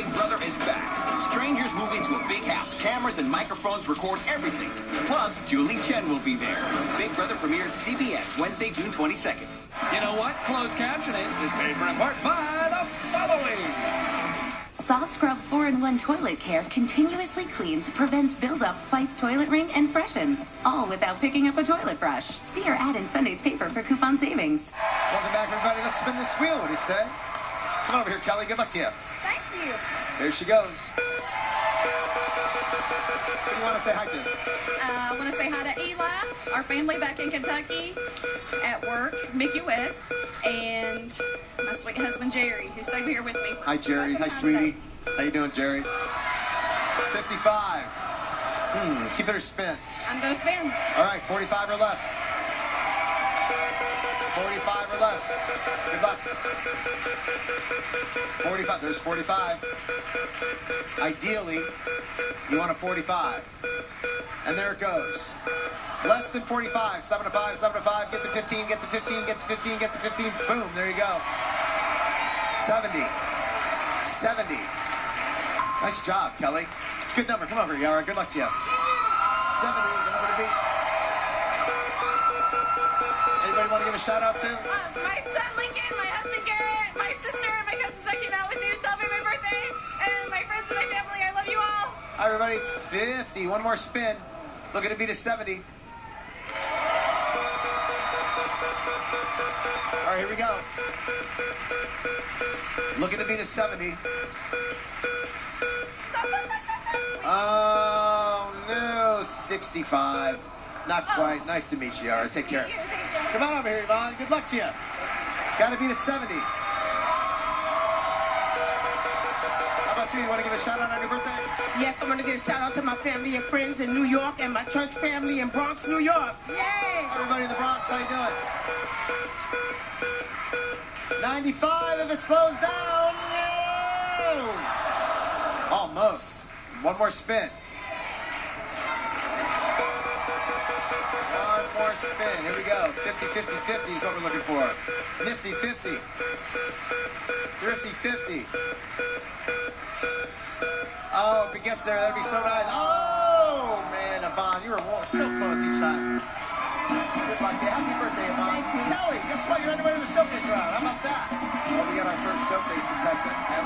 Big Brother is back. Strangers move into a big house. Cameras and microphones record everything. Plus, Julie Chen will be there. Big Brother premieres CBS Wednesday, June 22nd. You know what? Closed captioning is paid for in part by the following. Soft Scrub 4-in-1 Toilet Care continuously cleans, prevents buildup, fights toilet ring, and freshens. All without picking up a toilet brush. See our ad in Sunday's paper for coupon savings. Welcome back, everybody. Let's spin this wheel. What do you say? Come on over here, Kelly. Good luck to you. Thank you. There she goes. Who do you want to say hi to? I want to say hi to Eli, our family back in Kentucky, at work, Mickey West, and my sweet husband, Jerry, who stayed here with me. Hi, Jerry. Hi, sweetie. How you doing, Jerry? 55. Keep it or spin. I'm going to spin. All right, 45 or less. 45 or less. Good luck. 45. There's 45. Ideally, you want a 45. And there it goes. Less than 45. 7 to 5, 7 to 5. Get to 15, get to 15, get to 15, get to 15. Boom, there you go. 70. 70. Nice job, Kelly. It's a good number. Come over, Yara. Good luck to you. 70 is the number to beat. Anybody want to give a shout out to? My son Lincoln, my husband Garrett, my sister, and my cousins I came out with you, celebrate my birthday, and my friends and my family. I love you all. Hi, everybody. 50. One more spin. Looking to beat a 70. All right, here we go. Looking to beat a 70. Oh, no. 65. Not quite. Nice to meet you, Yara. Take care. Come on over here, Yvonne. Good luck to you. Got to beat a 70. How about you? You want to give a shout out on your birthday? Yes, I want to give a shout out to my family and friends in New York and my church family in Bronx, New York. Yay! Everybody in the Bronx, how you doing? 95 if it slows down. No! Almost. One more spin. One more spin. Here we go. 50, 50, 50 is what we're looking for. Nifty 50. Thrifty 50. Oh, if it gets there, that'd be so nice. Oh, man, Yvonne, you were so close each time. Good luck to you. Happy birthday, Yvonne. Kelly, guess what? You're on your way to the showcase round. How about that? Well, we got our first showcase contestant.